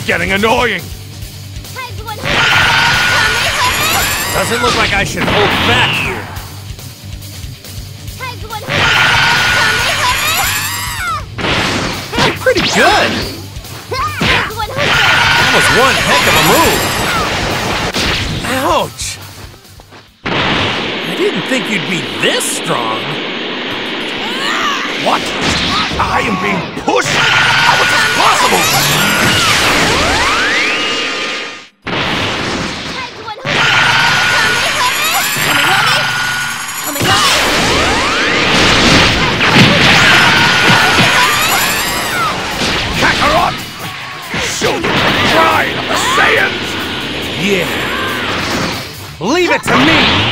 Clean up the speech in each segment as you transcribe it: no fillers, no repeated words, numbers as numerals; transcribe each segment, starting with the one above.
getting annoying! Doesn't look like I should hold back here. Pretty good! That was one heck of a move! Ouch! I didn't think you'd be this strong. What? I am being pushed? How is this possible? Kakarot! Show them the pride of the Saiyans! Yeah. Leave it to me!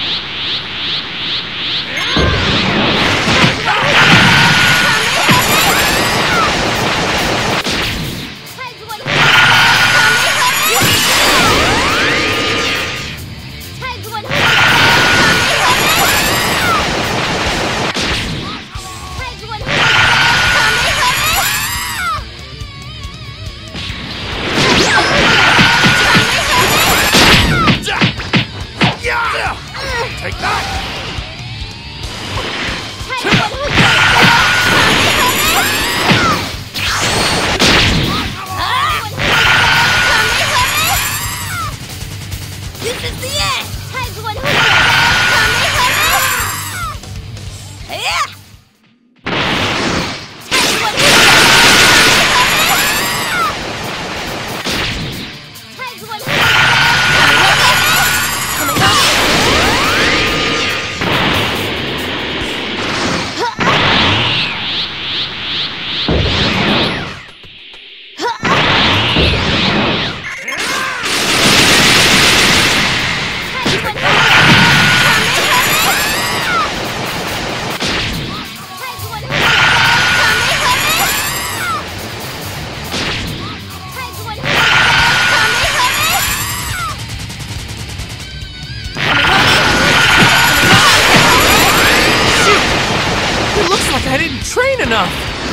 Take that! This is the end! I didn't train enough!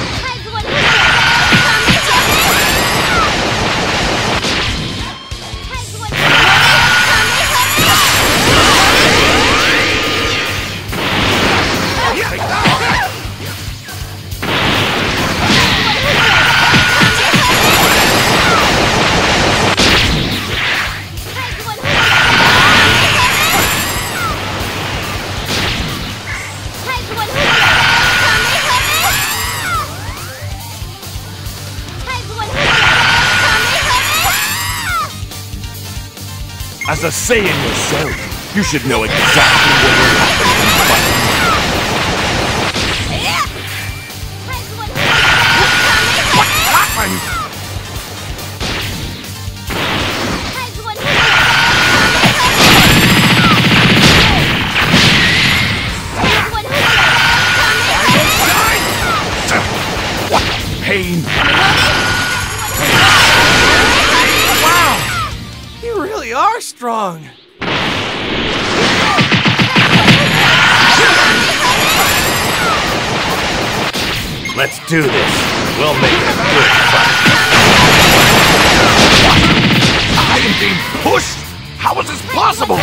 As a Saiyan yourself, you should know exactly what will happen when you fight. What happened? What pain! You really are strong! Let's do this. We'll make it a good fight. I am being pushed! How is this possible?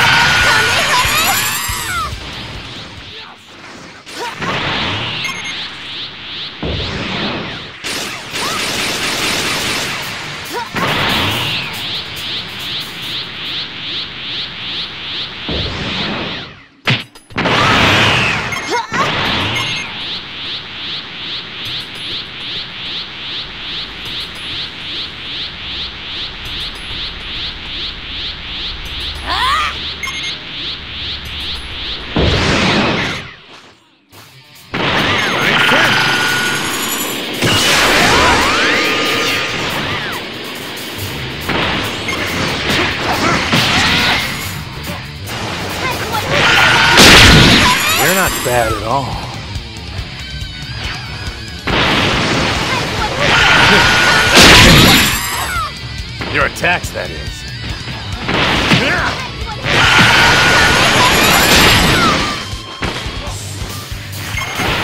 You're not bad at all. Your attacks, that is.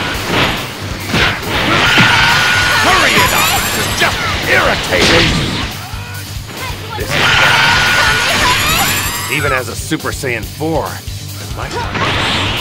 Hurry it up! This is just irritating! even has a Super Saiyan 4. I might not.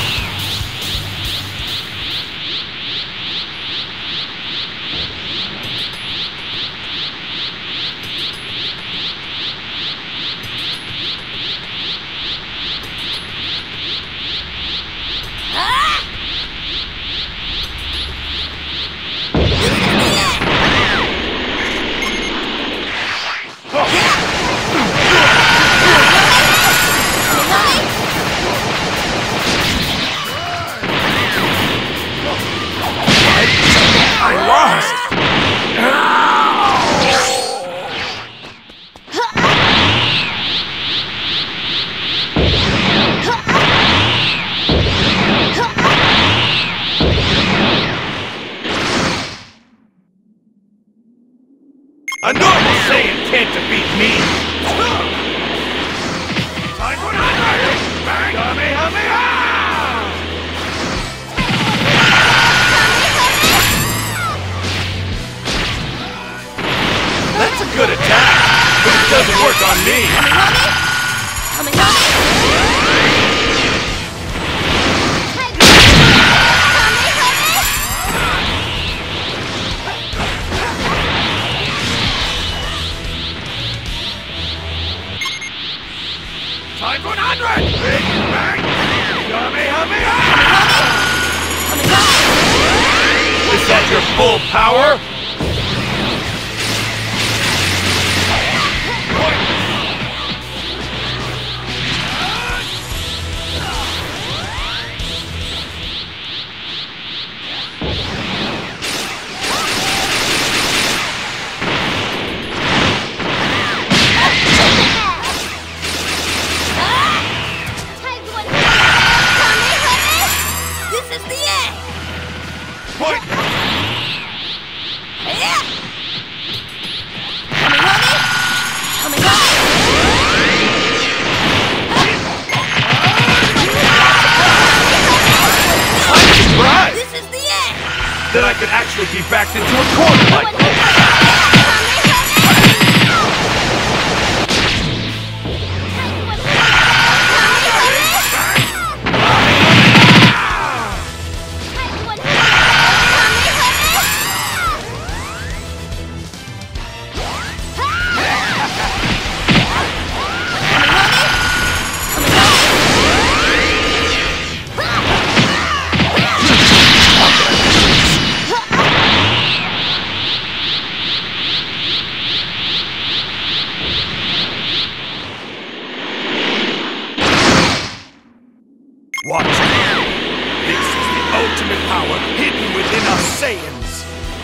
A normal Saiyan can't defeat me! Time for another! Kamehameha! That's a good attack, but it doesn't work on me! Time for 100! Big Bang! Kamehameha! Is that your full power? That I could actually be backed into a corner like this. Watch it! This is the ultimate power hidden within us Saiyans!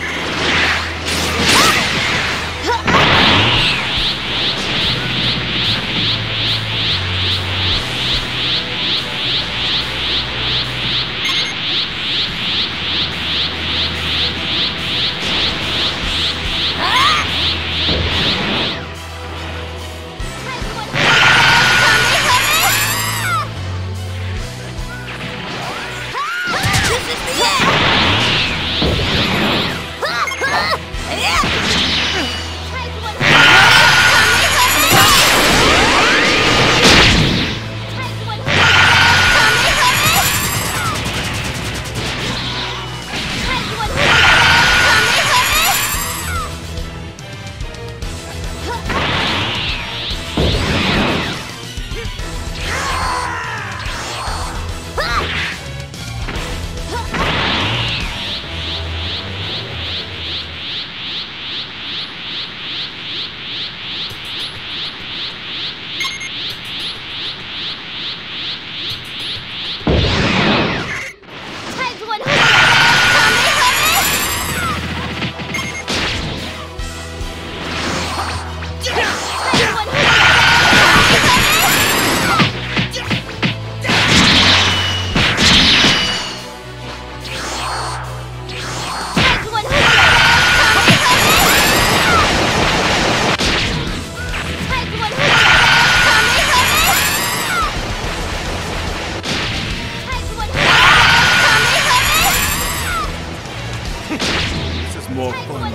more fun.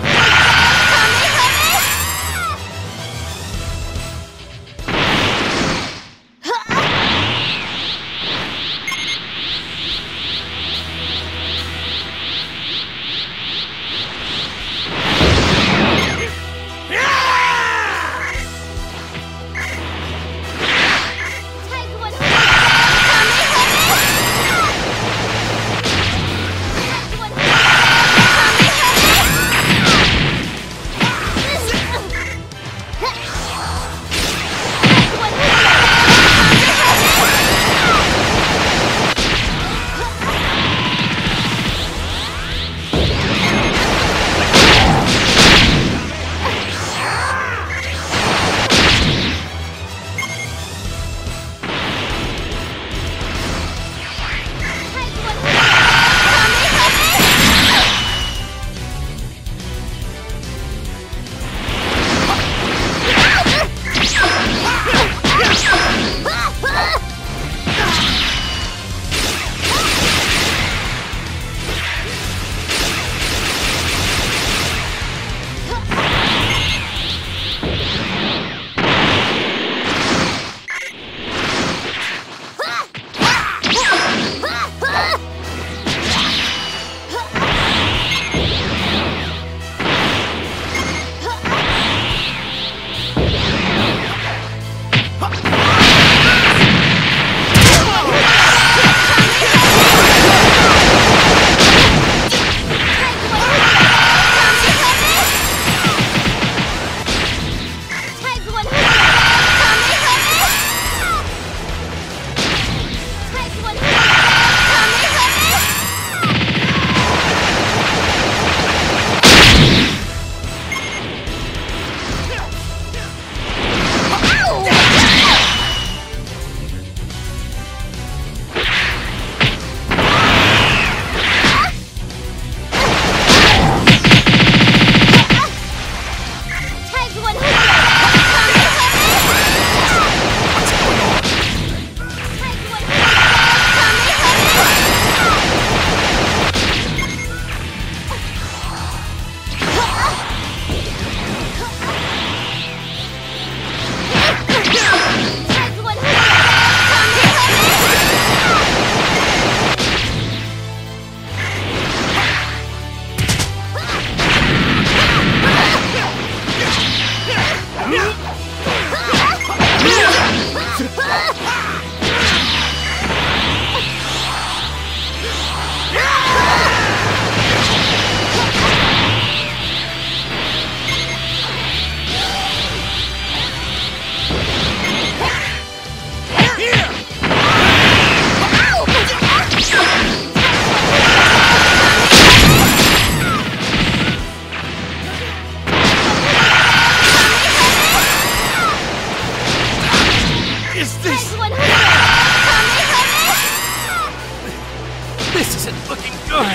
This isn't looking good.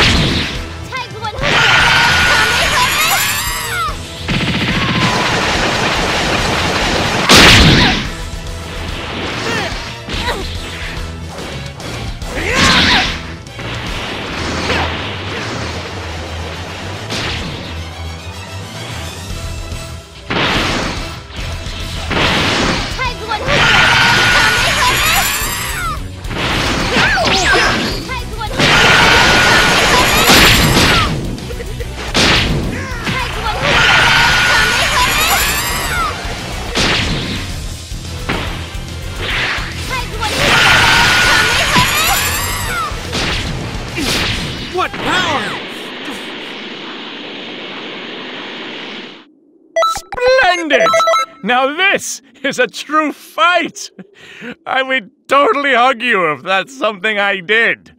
What power! Splendid! Now this is a true fight! I would totally hug you if that's something I did.